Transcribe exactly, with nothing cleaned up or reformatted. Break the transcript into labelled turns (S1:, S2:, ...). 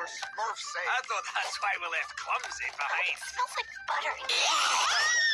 S1: Smurfs say.
S2: I thought that's why we left Clumsy behind.
S3: It smells like butter.